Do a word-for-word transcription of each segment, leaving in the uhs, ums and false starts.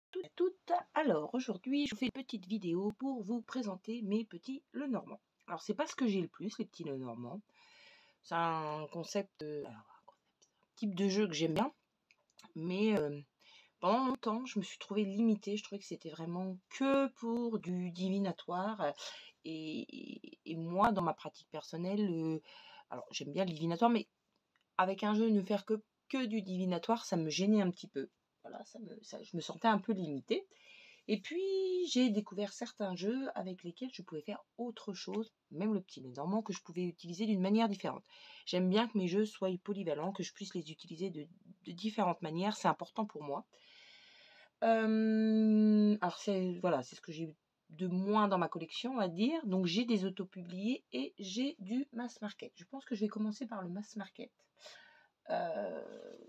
Toutes à toutes. Alors aujourd'hui, je vous fais une petite vidéo pour vous présenter mes petits Lenormand. Alors c'est pas ce que j'ai le plus, les petits Lenormand. C'est un concept, euh, alors, un concept, un type de jeu que j'aime bien, mais euh, pendant longtemps, je me suis trouvée limitée. Je trouvais que c'était vraiment que pour du divinatoire. euh, Et, et- et moi, dans ma pratique personnelle, euh, alors j'aime bien le divinatoire, mais avec un jeu ne faire que, que du divinatoire, ça me gênait un petit peu. Voilà, ça me, ça- je me sentais un peu limitée. Et puis, j'ai découvert certains jeux avec lesquels je pouvais faire autre chose, même le petit Lenormand, que je pouvais utiliser d'une manière différente. J'aime bien que mes jeux soient polyvalents, que je puisse les utiliser de, de différentes manières, c'est important pour moi. Euh, alors, c'est voilà, c'est ce que j'ai de moins dans ma collection, on va dire. Donc, j'ai des autopubliés et j'ai du mass market. Je pense que je vais commencer par le mass market. Euh,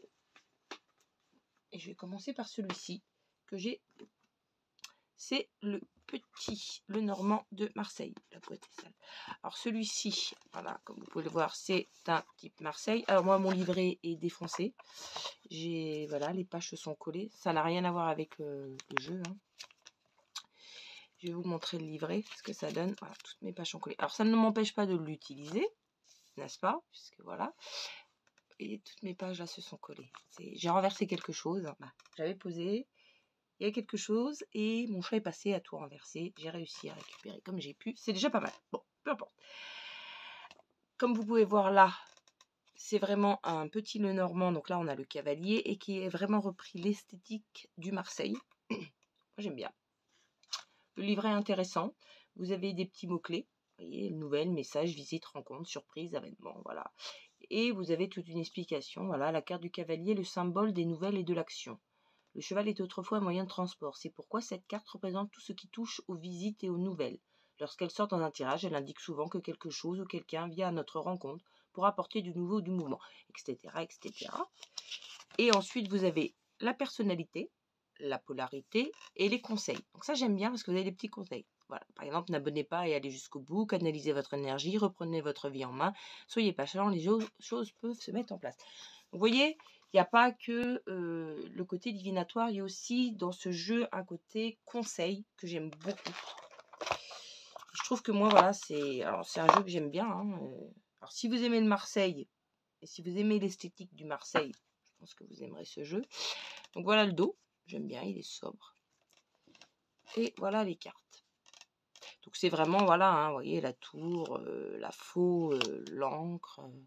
et je vais commencer par celui-ci que j'ai. C'est le petit Lenormand de Marseille. La boîte est sale. Alors celui-ci, voilà, comme vous pouvez le voir, c'est un type Marseille. Alors moi, mon livret est défoncé. J'ai, voilà, les pages se sont collées. Ça n'a rien à voir avec euh, le jeu. Hein. Je vais vous montrer le livret, ce que ça donne. Voilà, toutes mes pages sont collées. Alors ça ne m'empêche pas de l'utiliser, n'est-ce pas? Puisque voilà. Et toutes mes pages là se sont collées. J'ai renversé quelque chose. Bah, j'avais posé. Il y a quelque chose et mon chat est passé à tout renverser. J'ai réussi à récupérer comme j'ai pu. C'est déjà pas mal. Bon, peu importe. Comme vous pouvez voir là, c'est vraiment un petit Lenormand. Donc là, on a le cavalier et qui est vraiment repris l'esthétique du Marseille. Moi, j'aime bien. Le livret est intéressant. Vous avez des petits mots-clés. Vous voyez, nouvelles, messages, visites, rencontres, surprises, événements, voilà. Et vous avez toute une explication. Voilà, la carte du cavalier, le symbole des nouvelles et de l'action. Le cheval est autrefois un moyen de transport. C'est pourquoi cette carte représente tout ce qui touche aux visites et aux nouvelles. Lorsqu'elle sort dans un tirage, elle indique souvent que quelque chose ou quelqu'un vient à notre rencontre pour apporter du nouveau ou du mouvement, et cetera, et cetera. Et ensuite, vous avez la personnalité, la polarité et les conseils. Donc ça, j'aime bien parce que vous avez des petits conseils. Voilà. Par exemple, n'abonnez pas et allez jusqu'au bout, canalisez votre énergie, reprenez votre vie en main, soyez patient, les choses peuvent se mettre en place. Vous voyez, il n'y a pas que euh, le côté divinatoire, il y a aussi dans ce jeu un côté conseil que j'aime beaucoup. Je trouve que moi, voilà, c'est un jeu que j'aime bien. Hein. Alors, si vous aimez le Marseille, et si vous aimez l'esthétique du Marseille, je pense que vous aimerez ce jeu. Donc, voilà le dos. J'aime bien, il est sobre. Et voilà les cartes. Donc, c'est vraiment, voilà, hein, vous voyez, la tour, euh, la faux, euh, l'encre. Euh,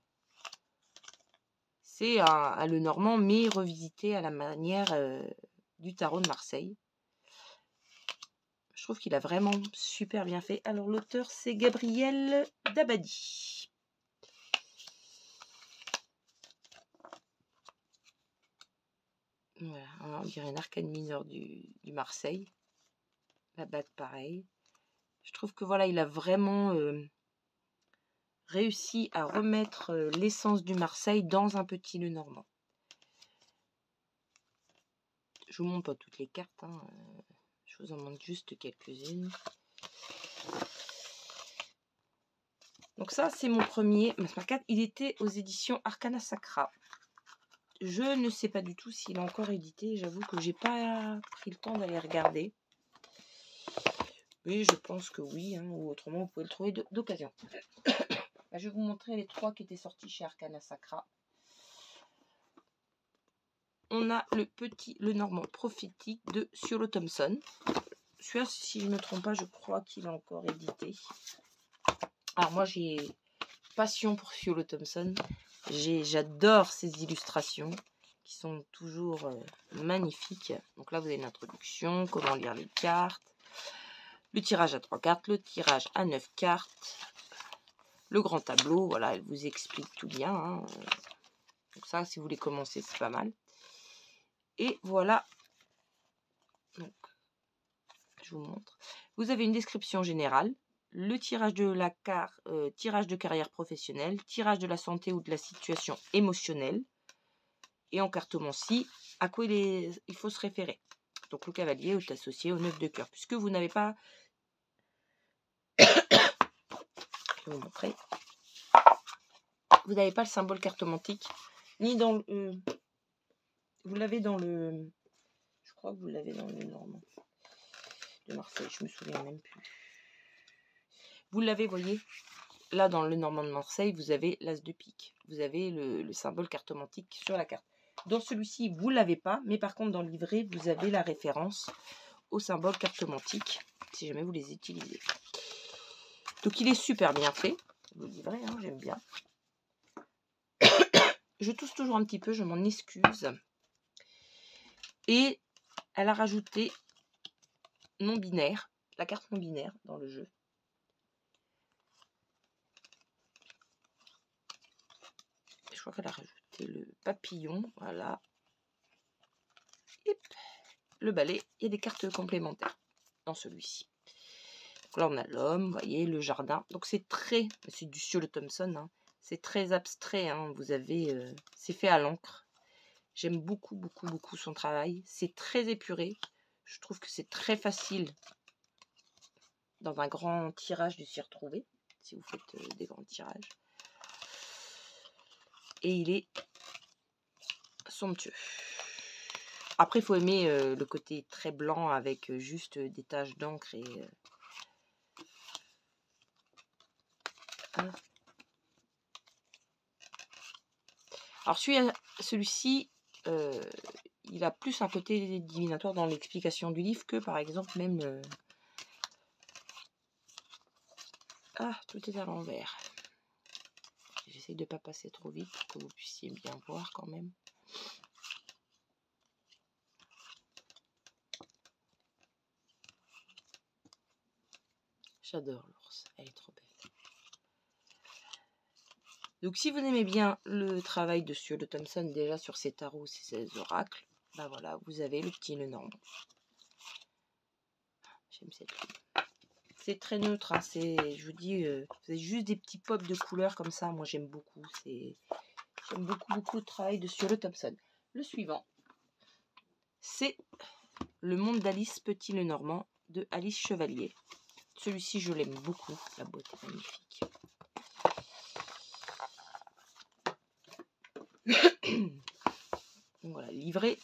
C'est un, un Lenormand, mais revisité à la manière euh, du tarot de Marseille. Je trouve qu'il a vraiment super bien fait. Alors, l'auteur, c'est Gabriel Dabadi. Voilà, on dirait un arcane mineur du, du Marseille. La bague, pareil. Je trouve que voilà, il a vraiment euh, réussi à remettre euh, l'essence du Marseille dans un petit Lenormand. Je vous montre pas toutes les cartes. Hein. Je vous en montre juste quelques-unes. Donc ça, c'est mon premier Mass Market. Il était aux éditions Arcana Sacra. Je ne sais pas du tout s'il est encore édité. J'avoue que j'ai pas pris le temps d'aller regarder. Oui, je pense que oui. Hein, ou autrement, vous pouvez le trouver d'occasion. Je vais vous montrer les trois qui étaient sortis chez Arcana Sacra. On a le petit Lenormand prophétique de Ciolo Thompson. Celui-là, si je ne me trompe pas, je crois qu'il est encore édité. Alors moi, j'ai passion pour Ciolo Thompson. J'adore ses illustrations qui sont toujours euh, magnifiques. Donc là, vous avez une introduction, comment lire les cartes, le tirage à trois cartes, le tirage à neuf cartes, le grand tableau. Voilà, elle vous explique tout bien. Hein. Donc ça, si vous voulez commencer, c'est pas mal. Et voilà. Donc, je vous montre. Vous avez une description générale. Le tirage de la car, euh, tirage de carrière professionnelle, tirage de la santé ou de la situation émotionnelle. Et en cartomancie, à quoi il, est, il faut se référer. Donc le cavalier est associé au neuf de cœur. Puisque vous n'avez pas... Je vais vous montrer. Vous n'avez pas le symbole cartomantique, ni dans le... Euh, vous l'avez dans le... crois que vous l'avez dans le Normand de Marseille, je me souviens même plus. Vous l'avez, voyez, là dans le Normand de Marseille, vous avez l'as de pique. Vous avez le, le symbole cartomantique sur la carte. Dans celui-ci, vous ne l'avez pas, mais par contre dans le livret, vous avez la référence au symbole cartomantique, si jamais vous les utilisez. Donc il est super bien fait, le livret, hein, j'aime bien. Je tousse toujours un petit peu, je m'en excuse. Et elle a rajouté non binaire, la carte non binaire dans le jeu. Je crois qu'elle a rajouté le papillon, voilà. Et le balai, il y a des cartes complémentaires dans celui-ci. Là, on a l'homme, vous voyez, le jardin. Donc, c'est très, c'est du Sieur Thompson, hein, c'est très abstrait. Hein, vous avez, euh, c'est fait à l'encre. J'aime beaucoup, beaucoup, beaucoup son travail. C'est très épuré. Je trouve que c'est très facile dans un grand tirage de s'y retrouver, si vous faites euh, des grands tirages. Et il est somptueux. Après, il faut aimer euh, le côté très blanc avec euh, juste euh, des taches d'encre et... Euh, hein. Alors, celui-ci, euh, il a plus un côté divinatoire dans l'explication du livre que, par exemple, même... Euh... Ah, tout est à l'envers. J'essaie de ne pas passer trop vite pour que vous puissiez bien voir quand même. J'adore l'ours, elle est trop belle. Donc si vous aimez bien le travail de Sieur Thompson déjà sur ses tarots, ses oracles, ben voilà, vous avez le petit Lenormand. J'aime cette ligne. C'est très neutre, hein, c'est, je vous dis, euh, vous avez juste des petits pops de couleurs comme ça, moi j'aime beaucoup. C'est, j'aime beaucoup, beaucoup le travail de Sieur Thompson. Le suivant, c'est Le Monde d'Alice Petit Lenormand de Alice Chevalier. Celui-ci, je l'aime beaucoup, la boîte est magnifique. Donc voilà, livré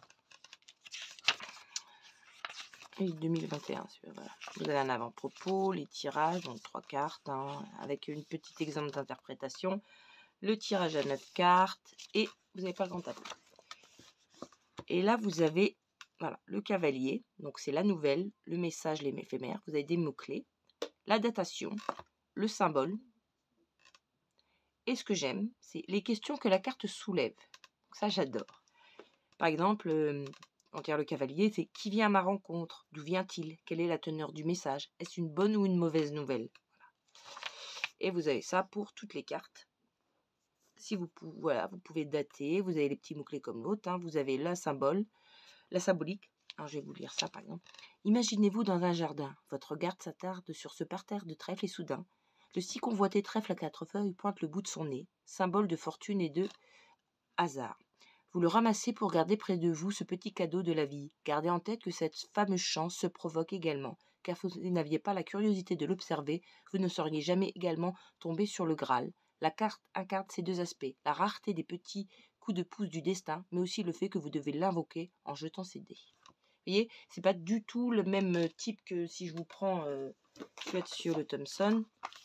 deux mille vingt et un. Voilà. Vous avez un avant-propos, les tirages, donc trois cartes, hein, avec une petite exemple d'interprétation, le tirage à neuf cartes, et vous n'avez pas le grand tableau. Et là, vous avez voilà, le cavalier, donc c'est la nouvelle, le message, les éphémères, vous avez des mots-clés, la datation, le symbole, et ce que j'aime, c'est les questions que la carte soulève. Donc ça, j'adore. Par exemple, euh, on tire le cavalier, c'est qui vient à ma rencontre? D'où vient-il? Quelle est la teneur du message? Est-ce une bonne ou une mauvaise nouvelle? Voilà. Et vous avez ça pour toutes les cartes. Si vous pouvez, voilà, vous pouvez dater, vous avez les petits mots-clés comme l'autre, hein, vous avez la symbole, la symbolique. Alors, je vais vous lire ça par exemple. Imaginez-vous dans un jardin. Votre regard s'attarde sur ce parterre de trèfle et soudain, le si convoité trèfle à quatre feuilles pointe le bout de son nez, symbole de fortune et de hasard. Vous le ramassez pour garder près de vous ce petit cadeau de la vie. Gardez en tête que cette fameuse chance se provoque également, car si vous n'aviez pas la curiosité de l'observer, vous ne seriez jamais également tombé sur le Graal. La carte incarne ces deux aspects, la rareté des petits coups de pouce du destin, mais aussi le fait que vous devez l'invoquer en jetant ses dés. Vous voyez, c'est pas du tout le même type que si je vous prends euh, Sieur Thompson.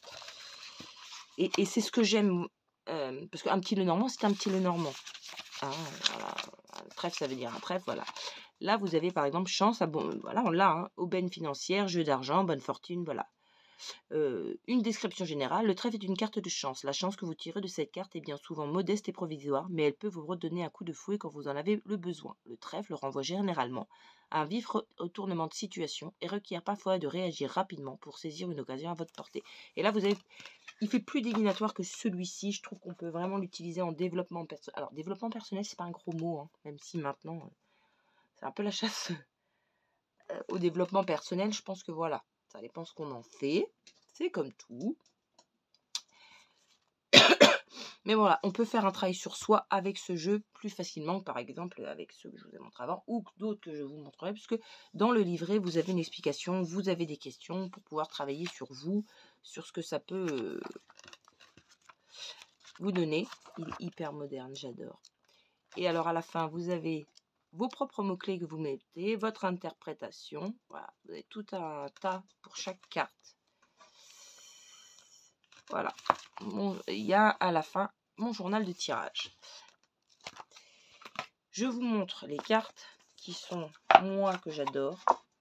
Et, et c'est ce que j'aime, euh, parce qu'un petit Lenormand, c'est un petit Lenormand. Ah, voilà. Un trèfle, ça veut dire un trèfle, voilà. Là, vous avez par exemple chance, à bon, voilà, on l'a, hein, aubaine financière, jeu d'argent, bonne fortune, voilà. Euh, une description générale, le trèfle est une carte de chance. La chance que vous tirez de cette carte est bien souvent modeste et provisoire, mais elle peut vous redonner un coup de fouet quand vous en avez le besoin. Le trèfle renvoie généralement à un vif retournement de situation et requiert parfois de réagir rapidement pour saisir une occasion à votre portée. Et là, vous avez, il fait plus divinatoire que celui-ci. Je trouve qu'on peut vraiment l'utiliser en développement personnel. Alors, développement personnel, c'est pas un gros mot, hein, même si maintenant, euh, c'est un peu la chasse euh, au développement personnel. Je pense que voilà, ça dépend ce qu'on en fait. C'est comme tout. Mais voilà, on peut faire un travail sur soi avec ce jeu plus facilement, par exemple avec ceux que je vous ai montré avant, ou d'autres que je vous montrerai, puisque dans le livret, vous avez une explication, vous avez des questions pour pouvoir travailler sur vous, sur ce que ça peut euh, vous donner. Il est hyper moderne, j'adore. Et alors à la fin, vous avez vos propres mots-clés que vous mettez, votre interprétation. Voilà, vous avez tout un tas pour chaque carte. Voilà, il y a à la fin mon journal de tirage. Je vous montre les cartes qui sont, moi, que j'adore.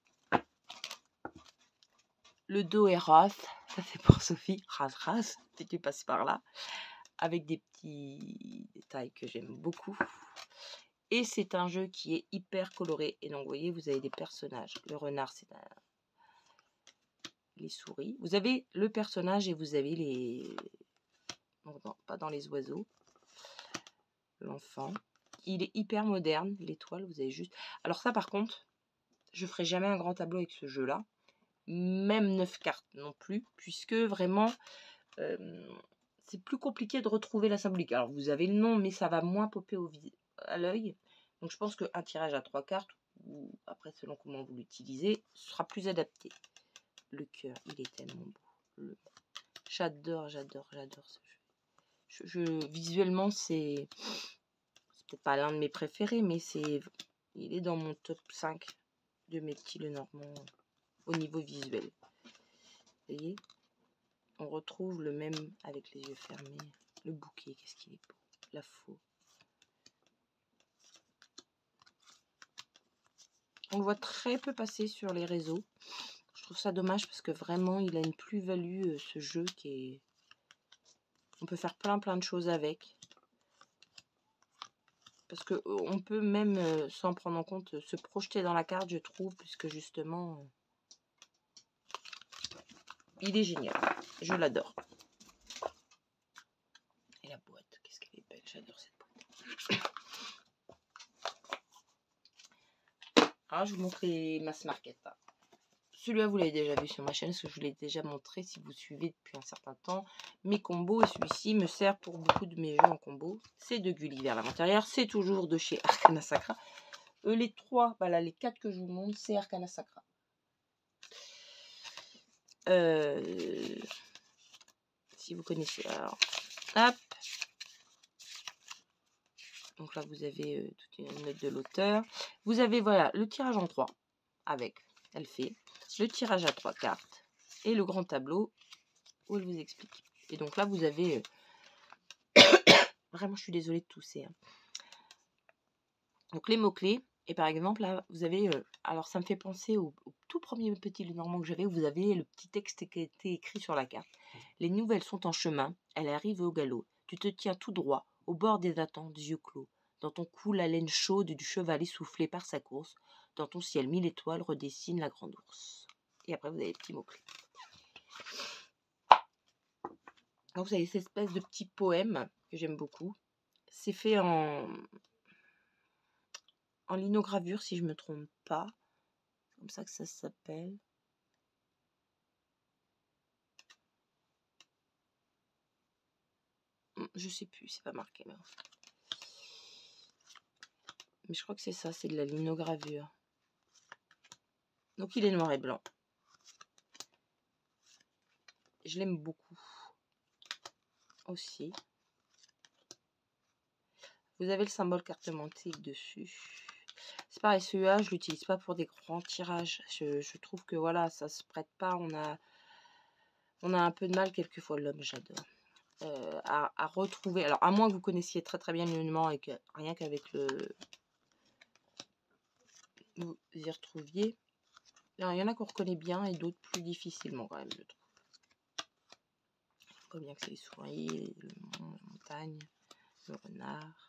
Le dos est ras, ça c'est pour Sophie, ras ras, dès que tu passes par là, avec des petits détails que j'aime beaucoup. Et c'est un jeu qui est hyper coloré. Et donc, vous voyez, vous avez des personnages. Le renard, c'est un... les souris. Vous avez le personnage et vous avez les... Non, non, pas dans les oiseaux. L'enfant. Il est hyper moderne, l'étoile, vous avez juste... Alors ça, par contre, je ferai jamais un grand tableau avec ce jeu-là. Même neuf cartes non plus, puisque vraiment, euh, c'est plus compliqué de retrouver la symbolique. Alors, vous avez le nom, mais ça va moins popper au à l'œil. Donc, je pense qu'un tirage à trois cartes, ou après, selon comment vous l'utilisez, sera plus adapté. Le cœur, il est tellement beau. Le... J'adore, j'adore, j'adore ce jeu. Je, je, visuellement, c'est... peut-être pas l'un de mes préférés, mais c'est, il est dans mon top cinq de mes petits Lenormand au niveau visuel. Vous voyez, on retrouve le même avec les yeux fermés. Le bouquet, qu'est-ce qu'il est beau. La faux. On le voit très peu passer sur les réseaux. Je trouve ça dommage parce que vraiment, il a une plus-value, ce jeu qui est... On peut faire plein plein de choses avec. Parce qu'on peut même, euh, sans prendre en compte, se projeter dans la carte, je trouve, puisque justement, euh, il est génial. Je l'adore. Et la boîte, qu'est-ce qu'elle est belle, j'adore cette boîte. Alors, je vous montre les mass market. Celui-là, vous l'avez déjà vu sur ma chaîne, parce que je vous l'ai déjà montré si vous suivez depuis un certain temps. Mes combos, et celui-ci me sert pour beaucoup de mes jeux en combo. C'est de Gulliver l'Aventurière, c'est toujours de chez Arcana Sacra. Euh, les trois, voilà, les quatre que je vous montre, c'est Arcana Sacra. Euh, si vous connaissez, alors, hop. Donc là, vous avez euh, toute une note de l'auteur. Vous avez, voilà, le tirage en trois, avec, elle fait, le tirage à trois cartes, et le grand tableau, où elle vous explique. Et donc là, vous avez... Euh, vraiment, je suis désolée de tousser. Hein. Donc les mots-clés, et par exemple, là, vous avez... Euh, alors, ça me fait penser au, au tout premier petit Lenormand que j'avais, où vous avez le petit texte qui a été écrit sur la carte. Les nouvelles sont en chemin, elle arrive au galop. Tu te tiens tout droit, au bord des attentes, yeux clos. Dans ton cou, la laine chaude du cheval essoufflé par sa course. Dans ton ciel, mille étoiles redessinent la grande ours. Et après, vous avez les petits mots-clés. Donc, vous avez cette espèce de petit poème que j'aime beaucoup. C'est fait en, en linogravure, si je ne me trompe pas. C'est comme ça que ça s'appelle. Je sais plus, c'est pas marqué. Mais, enfin. mais je crois que c'est ça, c'est de la linogravure. Donc il est noir et blanc. Je l'aime beaucoup. Aussi. Vous avez le symbole carte mantique dessus. C'est pareil, celui-là, je l'utilise pas pour des grands tirages. Je, je trouve que voilà, ça se prête pas. On a, on a un peu de mal quelquefois. L'homme, j'adore. Euh, à, à retrouver. Alors, à moins que vous connaissiez très très bien le monument et que rien qu'avec le... vous y retrouviez. Alors, il y en a qu'on reconnaît bien et d'autres plus difficilement quand même, je trouve. On voit bien que c'est les souris, le mont, la montagne, le renard.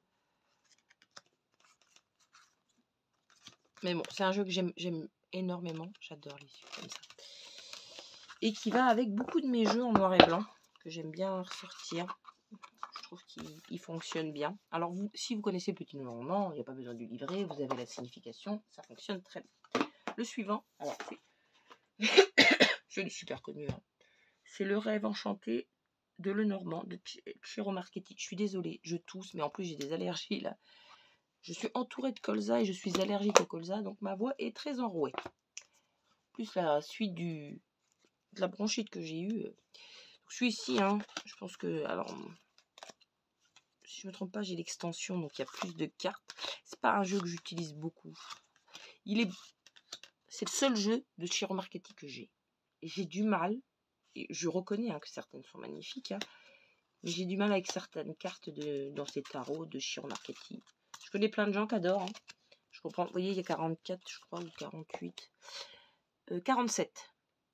Mais bon, c'est un jeu que j'aime énormément. J'adore les yeux comme ça. Et qui va avec beaucoup de mes jeux en noir et blanc, que j'aime bien ressortir. Je trouve qu'il fonctionne bien. Alors, vous, si vous connaissez Petit Lenormand, il n'y a pas besoin du livret, vous avez la signification, ça fonctionne très bien. Le suivant, alors c'est... je l'ai super connu. Hein. C'est Le Rêve Enchanté de Lenormand, de Ciro Marchetti. Je suis désolée, je tousse, mais en plus j'ai des allergies là. Je suis entourée de colza et je suis allergique au colza, donc ma voix est très enrouée. Plus la suite du, de la bronchite que j'ai eue. Je suis ici, hein. Je pense que, alors, si je me trompe pas, j'ai l'extension, donc il y a plus de cartes. C'est pas un jeu que j'utilise beaucoup. Il est, c'est le seul jeu de Chiro Marchetti que j'ai. Et j'ai du mal, et je reconnais hein, que certaines sont magnifiques, hein, mais j'ai du mal avec certaines cartes de, dans ces tarots de Chiro Marchetti. Je connais plein de gens qui adorent. Hein. Je comprends, vous voyez, il y a quarante-quatre, je crois, ou quarante-huit. Euh, quarante-sept.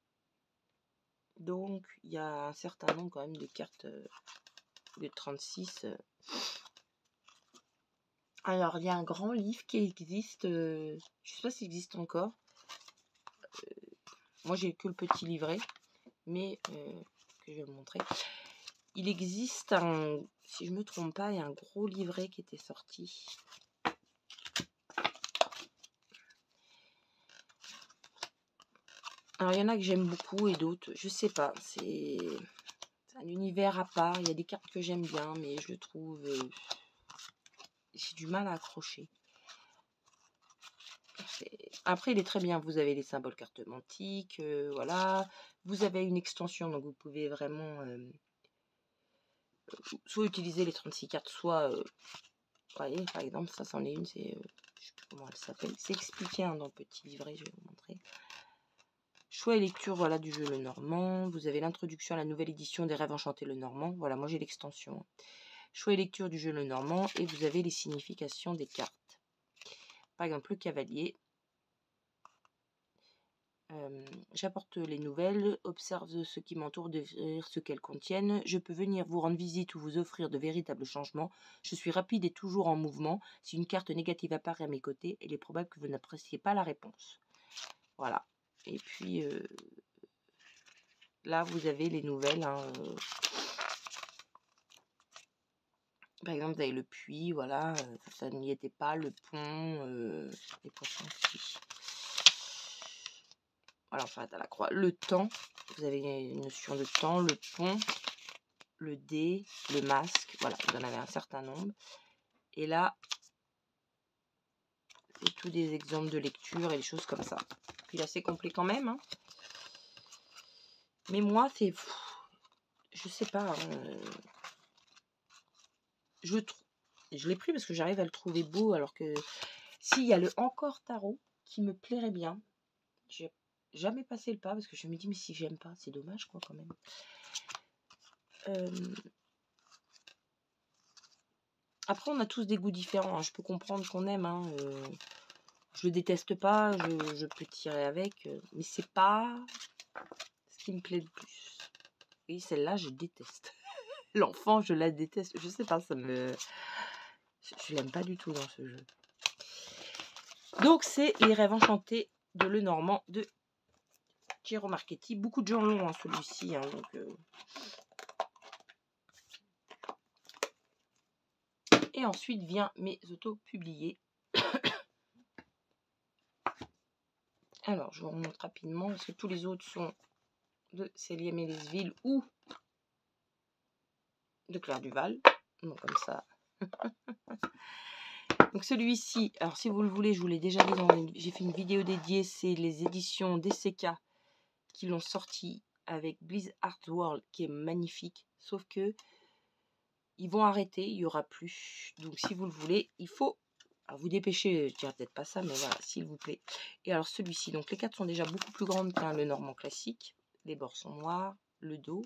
Donc, il y a un certain nombre quand même de cartes euh, de trente-six. Euh. Alors, il y a un grand livre qui existe, euh, je ne sais pas s'il existe encore. Euh, moi, j'ai que le petit livret, mais euh, que je vais vous montrer. Il existe un, si je ne me trompe pas, il y a un gros livret qui était sorti. Alors, il y en a que j'aime beaucoup et d'autres, je sais pas. C'est un univers à part. Il y a des cartes que j'aime bien, mais je le trouve... Euh, j'ai du mal à accrocher. Après, il est très bien. Vous avez les symboles cartomantiques, euh, voilà. Vous avez une extension, donc vous pouvez vraiment euh, soit utiliser les trente-six cartes, soit... Euh, voyez, par exemple, ça, c'en est une, c'est... Euh, je sais plus comment elle s'appelle. C'est expliqué hein, dans le petit livret, je vais vous montrer. Choix et lecture, voilà, du jeu Le Normand. Vous avez l'introduction à la nouvelle édition des Rêves Enchantés Le Normand. Voilà, moi j'ai l'extension. Choix et lecture du jeu Le Normand. Et vous avez les significations des cartes. Par exemple, le cavalier. Euh, J'apporte les nouvelles, observe ce qui m'entoure, décrire ce qu'elles contiennent. Je peux venir vous rendre visite ou vous offrir de véritables changements. Je suis rapide et toujours en mouvement. Si une carte négative apparaît à mes côtés, il est probable que vous n'appréciez pas la réponse. Voilà. Et puis, euh, là, vous avez les nouvelles. Hein, euh, par exemple, vous avez le puits, voilà. Euh, ça n'y était pas. Le pont, euh, les poissons aussi. Voilà, on s'arrête à la croix. Le temps, vous avez une notion de temps, le pont, le dé, le masque. Voilà, vous en avez un certain nombre. Et là, c'est tous des exemples de lecture et des choses comme ça. Puis là, c'est complet quand même. Hein. Mais moi, c'est... Je sais pas. Euh, je je l'ai pris parce que j'arrive à le trouver beau. Alors que s'il y a le Encore Tarot qui me plairait bien. J'ai jamais passé le pas parce que je me dis mais si j'aime pas, c'est dommage quoi quand même. Euh... Après on a tous des goûts différents, hein. Je peux comprendre qu'on aime, hein. Euh... je le déteste pas, je, je peux tirer avec, euh... mais c'est pas ce qui me plaît le plus. Oui, celle-là je déteste. L'enfant je la déteste, je sais pas, ça me... Je, je l'aime pas du tout dans ce jeu. Donc c'est Les Rêves Enchantés de Le Normand de Chiro Marchetti. Beaucoup de gens l'ont hein, celui-ci, hein, donc... Euh... Et ensuite vient mes auto-publiés. Alors, je vous remonte rapidement parce que tous les autres sont de Célia Mélesville ou de Claire Duval. Donc, comme ça. Donc, celui-ci, alors si vous le voulez, je vous l'ai déjà dit, dans une... j'ai fait une vidéo dédiée. C'est les éditions D C K qui l'ont sorti avec Blizzard Art World qui est magnifique. Sauf que ils vont arrêter, il n'y aura plus. Donc, si vous le voulez, il faut. Alors, vous dépêchez, je dirais peut-être pas ça, mais voilà, s'il vous plaît. Et alors, celui-ci, donc les cartes sont déjà beaucoup plus grandes qu'un le Normand classique. Les bords sont noirs, le dos.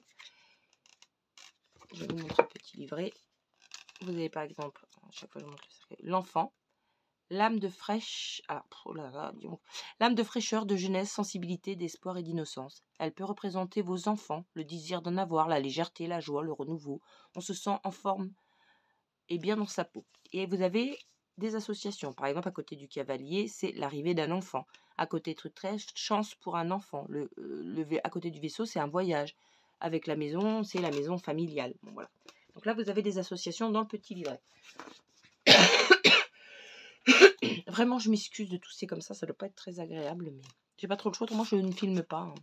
Je vais vous montrer le petit livret. Vous avez par exemple, à chaque fois je montre le cercueil, l'enfant, l'âme de fraîche, ah, oh là là, l'âme de fraîcheur, de jeunesse, sensibilité, d'espoir et d'innocence. Elle peut représenter vos enfants, le désir d'en avoir, la légèreté, la joie, le renouveau. On se sent en forme et bien dans sa peau. Et vous avez des associations. Par exemple, à côté du cavalier, c'est l'arrivée d'un enfant. À côté de Trèche, chance pour un enfant. Le, le, à côté du vaisseau, c'est un voyage. Avec la maison, c'est la maison familiale. Bon, voilà. Donc là, vous avez des associations dans le petit livret. Vraiment, je m'excuse de tousser comme ça. Ça ne doit pas être très agréable, mais j'ai pas trop le choix. Autrement, je ne filme pas. Hein.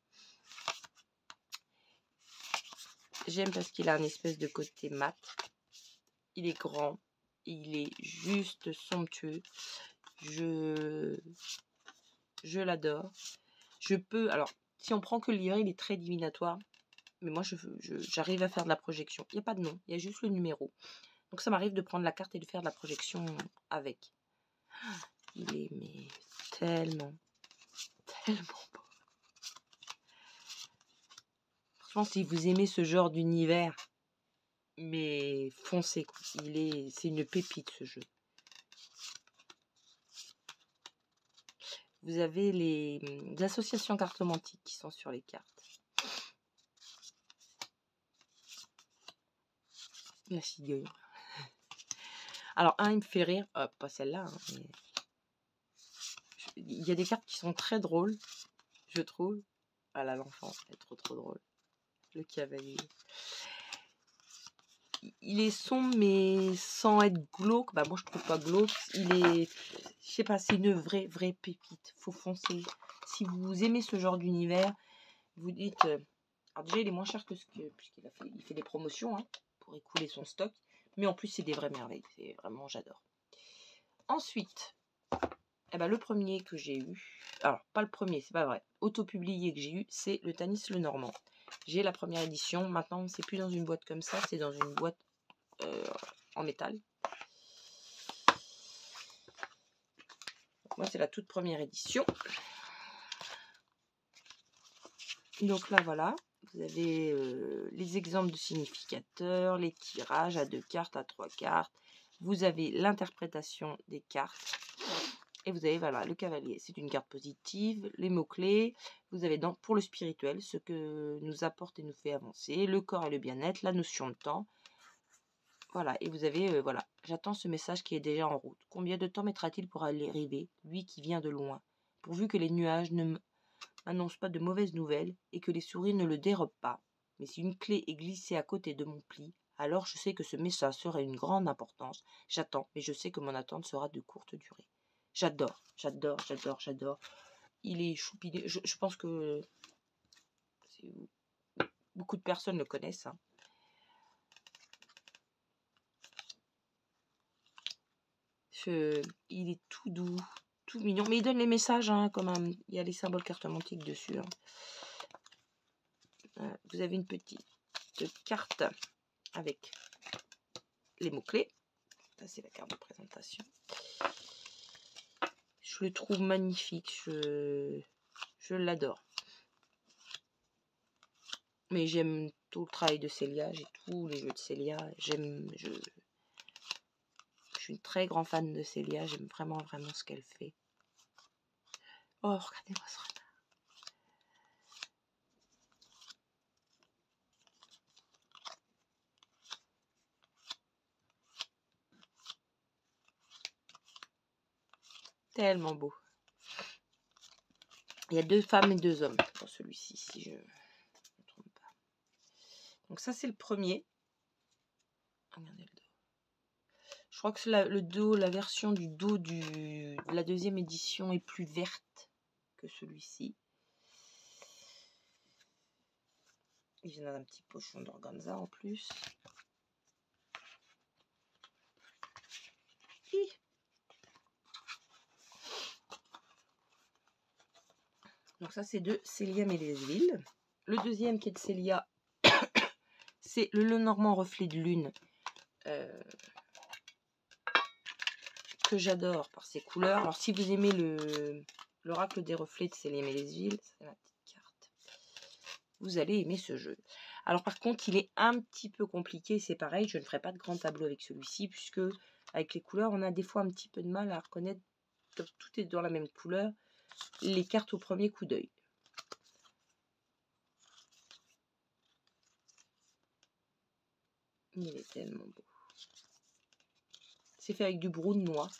J'aime parce qu'il a un espèce de côté mat. Il est grand. Il est juste somptueux. Je, je l'adore. Je peux... Alors, si on prend que le livret, il est très divinatoire. Mais moi, je, je, j'arrive à faire de la projection. Il n'y a pas de nom. Il y a juste le numéro. Donc ça m'arrive de prendre la carte et de faire de la projection avec. Il est mais tellement, tellement beau. Franchement, si vous aimez ce genre d'univers, mais foncez, quoi. Il est, c'est une pépite ce jeu. Vous avez les, les associations cartomantiques qui sont sur les cartes. La cigogne. Alors, un, il me fait rire. Oh, pas celle-là. Hein, mais... Il y a des cartes qui sont très drôles, je trouve. Ah là, l'enfant, elle est trop trop drôle. Le cavalier. Il est sombre, mais sans être glauque. Bah, moi, je trouve pas glauque. Il est... Je sais pas, c'est une vraie, vraie pépite. Faut foncer. Si vous aimez ce genre d'univers, vous dites... Euh... Alors déjà, il est moins cher que ce que... Puisqu'il a fait... Il fait des promotions, hein, pour écouler son stock. Mais en plus, c'est des vraies merveilles. C'est vraiment, j'adore. Ensuite... Eh ben, le premier que j'ai eu, alors pas le premier, c'est pas vrai, auto-publié que j'ai eu, c'est le Tanis le Normand. J'ai la première édition, maintenant c'est plus dans une boîte comme ça, c'est dans une boîte euh, en métal. Moi c'est la toute première édition. Donc là voilà, vous avez euh, les exemples de significateurs, les tirages à deux cartes, à trois cartes. Vous avez l'interprétation des cartes. Et vous avez voilà, le cavalier, c'est une carte positive, les mots-clés, vous avez dans, pour le spirituel, ce que nous apporte et nous fait avancer, le corps et le bien-être, la notion de temps. Voilà, et vous avez, euh, voilà, j'attends ce message qui est déjà en route. Combien de temps mettra-t-il pour aller arriver, lui qui vient de loin, pourvu que les nuages ne m'annoncent pas de mauvaises nouvelles et que les souris ne le dérobent pas. Mais si une clé est glissée à côté de mon pli, alors je sais que ce message sera une grande importance. J'attends, mais je sais que mon attente sera de courte durée. J'adore, j'adore, j'adore, j'adore. Il est choupiné. Je, je pense que beaucoup de personnes le connaissent. Hein. Je, il est tout doux, tout mignon. Mais il donne les messages, hein, comme un, il y a les symboles cartomantiques dessus. Hein. Euh, vous avez une petite carte avec les mots-clés. Ça, c'est la carte de présentation. Je le trouve magnifique. Je, je l'adore. Mais j'aime tout le travail de Célia. J'ai tous les jeux de Célia. J'aime... Je, je suis une très grande fan de Célia. J'aime vraiment, vraiment ce qu'elle fait. Oh, regardez-moi ce renard. Tellement beau. Il y a deux femmes et deux hommes dans celui-ci, si je ne me trompe pas. Donc ça, c'est le premier. Regardez le dos. Je crois que la, le dos, la version du dos du, de la deuxième édition est plus verte que celui-ci. Il vient d'un petit pochon d'organza en plus. Hi. Donc ça, c'est de Célia Mélesville. Le deuxième qui est de Célia, c'est le Lenormand reflet de lune. Euh, que j'adore par ses couleurs. Alors si vous aimez le l'oracle des reflets de Célia Mélesville, c'est la petite carte, vous allez aimer ce jeu. Alors par contre, il est un petit peu compliqué, c'est pareil, je ne ferai pas de grand tableau avec celui-ci, puisque avec les couleurs, on a des fois un petit peu de mal à reconnaître, comme tout est dans la même couleur, les cartes au premier coup d'œil. Il est tellement beau. C'est fait avec du brou de noix.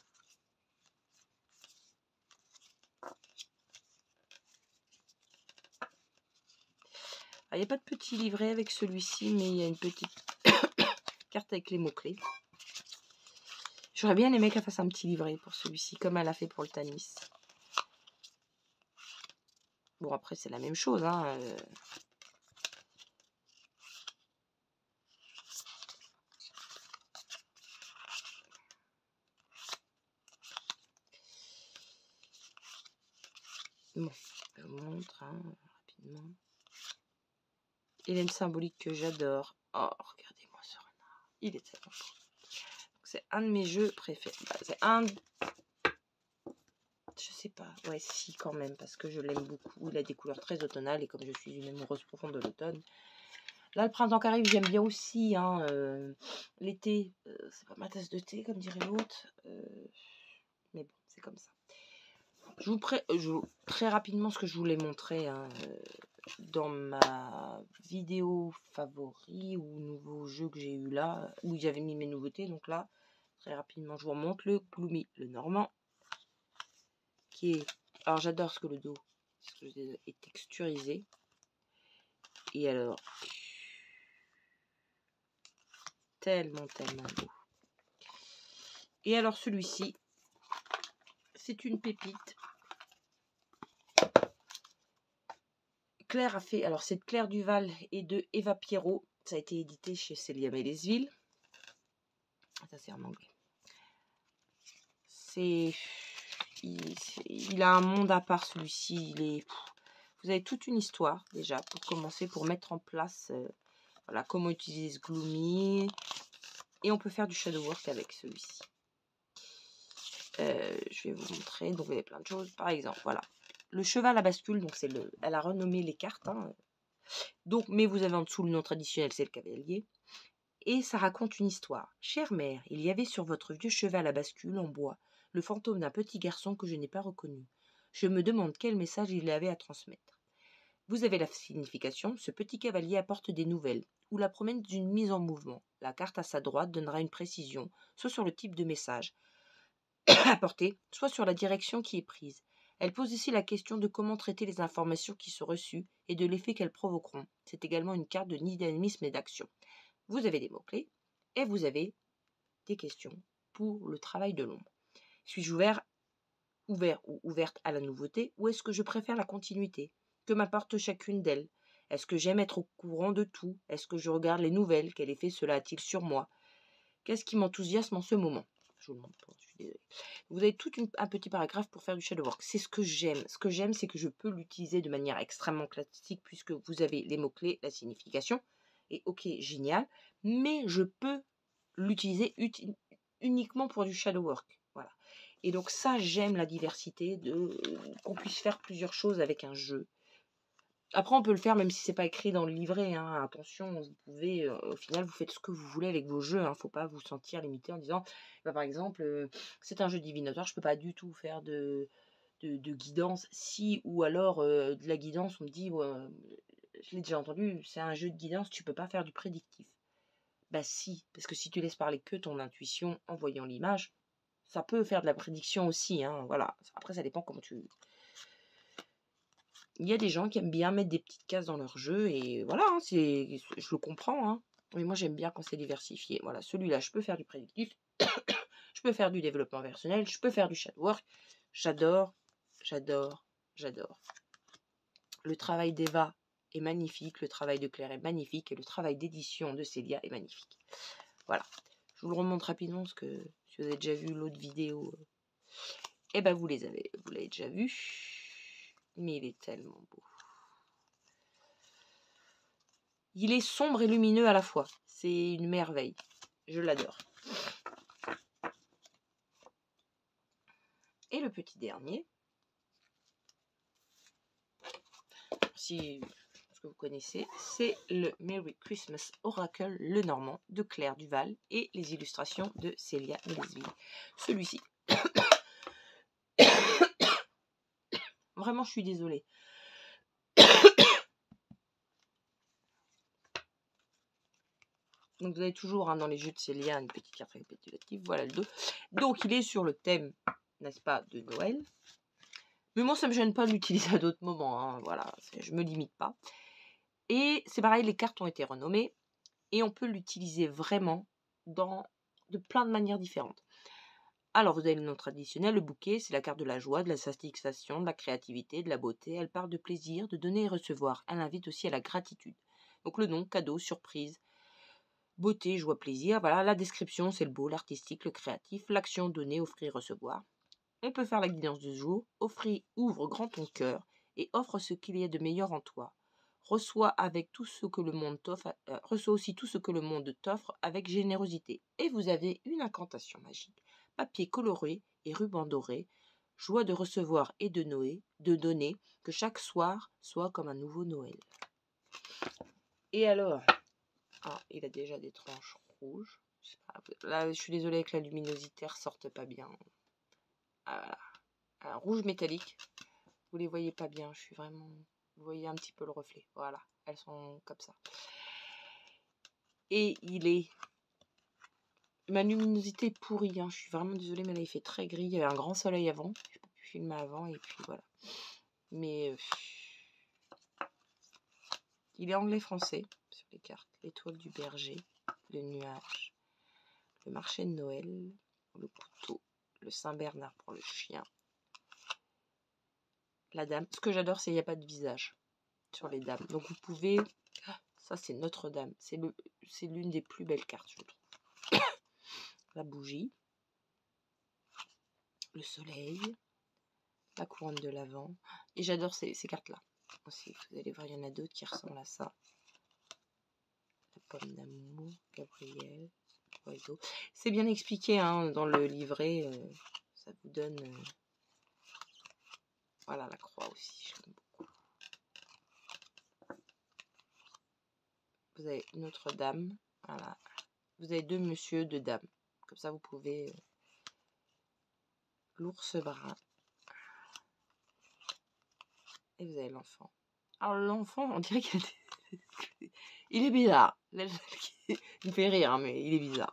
Il n'y a pas de petit livret avec celui-ci, mais il y a une petite carte avec les mots-clés. J'aurais bien aimé qu'elle fasse un petit livret pour celui-ci, comme elle a fait pour le Tanis. Bon, après, c'est la même chose. Hein. Euh... Bon, je vous montre hein, rapidement. Il a une symbolique que j'adore. Oh, regardez-moi ce renard. Il est tellement beau. c'est un de mes jeux préférés. Bah, c'est un... Je sais pas. Ouais, si, quand même, parce que je l'aime beaucoup. Il a des couleurs très automnales et comme je suis une amoureuse profonde de l'automne. Là, le printemps qui arrive, j'aime bien aussi. Hein, euh, l'été, euh, c'est pas ma tasse de thé, comme dirait l'autre. Euh, mais bon, c'est comme ça. Je vous, pré... je... Très rapidement, ce que je voulais montrer hein, euh, dans ma vidéo favori ou nouveau jeu que j'ai eu là, où j'avais mis mes nouveautés. Donc là, très rapidement, je vous remonte le Gloomy, le normand. Qui est... Alors j'adore ce que le dos est texturisé. Et alors, tellement, tellement beau. Et alors celui-ci, c'est une pépite. Claire a fait, alors c'est de Claire Duval et de Eva Pierrot. Ça a été édité chez Célia Mélesville. Ça c'est en anglais. C'est... Il, il a un monde à part celui-ci. Il est... Vous avez toute une histoire déjà pour commencer, pour mettre en place euh, voilà, comment utiliser ce Gloomy. Et on peut faire du shadow work avec celui-ci. Euh, je vais vous montrer. Donc, il y a plein de choses. Par exemple, voilà. Le cheval à bascule. Donc, c'est le. Elle a renommé les cartes. Hein. Donc, mais vous avez en dessous le nom traditionnel, c'est le cavalier. Et ça raconte une histoire. Chère mère, il y avait sur votre vieux cheval à bascule en bois le fantôme d'un petit garçon que je n'ai pas reconnu. Je me demande quel message il avait à transmettre. Vous avez la signification. Ce petit cavalier apporte des nouvelles ou la promesse d'une mise en mouvement. La carte à sa droite donnera une précision, soit sur le type de message apporté, soit sur la direction qui est prise. Elle pose ici la question de comment traiter les informations qui sont reçues et de l'effet qu'elles provoqueront. C'est également une carte de dynamisme et d'action. Vous avez des mots-clés et vous avez des questions pour le travail de l'ombre. Suis-je ouvert, ouvert ou ouverte à la nouveauté ou est-ce que je préfère la continuité? Que m'apporte chacune d'elles? Est-ce que j'aime être au courant de tout? Est-ce que je regarde les nouvelles? Quel effet cela a-t-il sur moi? Qu'est-ce qui m'enthousiasme en ce moment? Je vous le montre pas, je suis désolée. Vous avez tout une, un petit paragraphe pour faire du shadow work. C'est ce que j'aime. Ce que j'aime, c'est que je peux l'utiliser de manière extrêmement classique puisque vous avez les mots-clés, la signification. Et ok, génial. Mais je peux l'utiliser uniquement pour du shadow work. Voilà. Et donc ça, j'aime la diversité, de euh, qu'on puisse faire plusieurs choses avec un jeu. Après, on peut le faire même si c'est pas écrit dans le livret. Hein. Attention, vous pouvez, euh, au final, vous faites ce que vous voulez avec vos jeux. Hein. Faut pas vous sentir limité en disant, bah, par exemple, euh, c'est un jeu divinatoire, je peux pas du tout faire de, de, de guidance. Si, ou alors euh, de la guidance, on me dit, ouais, je l'ai déjà entendu, c'est un jeu de guidance, tu peux pas faire du prédictif. Bah si, parce que si tu laisses parler que ton intuition en voyant l'image, ça peut faire de la prédiction aussi. Hein. Voilà. Après, ça dépend comment tu... Il y a des gens qui aiment bien mettre des petites cases dans leur jeu et voilà, hein, c'est, je le comprends. Hein. Mais moi, j'aime bien quand c'est diversifié. Voilà, celui-là, je peux faire du prédictif, je peux faire du développement personnel, je peux faire du shadow work. J'adore, j'adore, j'adore. Le travail d'Eva est magnifique, le travail de Claire est magnifique et le travail d'édition de Célia est magnifique. Voilà, je vous le remonte rapidement parce que si vous avez déjà vu l'autre vidéo, eh ben vous les avez, vous l'avez déjà vu. Mais il est tellement beau. Il est sombre et lumineux à la fois. C'est une merveille. Je l'adore. Et le petit dernier. Si ce que vous connaissez, c'est le Merry Christmas Oracle, le Normand de Claire Duval et les illustrations de Célia Mélesville. Celui-ci. Vraiment, je suis désolée. Donc vous avez toujours hein, dans les jeux de Célia une petite carte récapitulative. Voilà le dos. Donc il est sur le thème, n'est-ce pas, de Noël. Mais moi ça ne me gêne pas de l'utiliser à d'autres moments. Hein, voilà, je ne me limite pas. Et c'est pareil, les cartes ont été renommées. Et on peut l'utiliser vraiment dans de plein de manières différentes. Alors vous avez le nom traditionnel, le bouquet, c'est la carte de la joie, de la satisfaction, de la créativité, de la beauté. Elle parle de plaisir, de donner et recevoir. Elle invite aussi à la gratitude. Donc le nom, cadeau, surprise. Beauté, joie, plaisir. Voilà, la description, c'est le beau, l'artistique, le créatif. L'action, donner, offrir, recevoir. On peut faire la guidance du jour. Offrir, ouvre grand ton cœur et offre ce qu'il y a de meilleur en toi. Reçois avec tout ce que le monde t'offre, euh, reçois aussi tout ce que le monde t'offre avec générosité. Et vous avez une incantation magique. Papier coloré et ruban doré. Joie de recevoir et de Noé, de donner, que chaque soir soit comme un nouveau Noël. Et alors, ah, il a déjà des tranches rouges. Je sais pas, là, je suis désolée avec la luminosité, elles ressortent pas bien. Ah, voilà. Un rouge métallique. Vous les voyez pas bien, je suis vraiment... Vous voyez un petit peu le reflet. Voilà, elles sont comme ça. Et il est... Ma luminosité est pourrie, hein. Je suis vraiment désolée, mais là il fait très gris. Il y avait un grand soleil avant. Je n'ai pas pu filmer avant, et puis voilà. Mais... Euh... Il est anglais-français sur les cartes. L'étoile du berger, le nuage, le marché de Noël, le couteau, le Saint-Bernard pour le chien, la dame. Ce que j'adore, c'est qu'il n'y a pas de visage sur les dames. Donc vous pouvez... Ça, c'est Notre-Dame. C'est le, c'est l'une des plus belles cartes, je trouve. La bougie, le soleil, la couronne de l'Avent. Et j'adore ces, ces cartes-là aussi. Vous allez voir, il y en a d'autres qui ressemblent à ça. La pomme d'amour, Gabriel, oiseau. C'est bien expliqué hein, dans le livret. Euh, ça vous donne... Euh, voilà, la croix aussi, j'aime beaucoup. Vous avez Notre-Dame. Voilà. Vous avez deux monsieur, deux dames. Comme ça, vous pouvez... Euh, l'ours brun. Et vous avez l'enfant. Alors l'enfant, on dirait qu'il est... il est bizarre. Il me fait rire, hein, mais il est bizarre.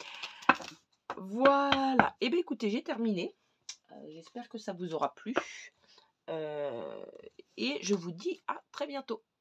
Voilà. Et bien écoutez, j'ai terminé. Euh, J'espère que ça vous aura plu. Euh, et je vous dis à très bientôt.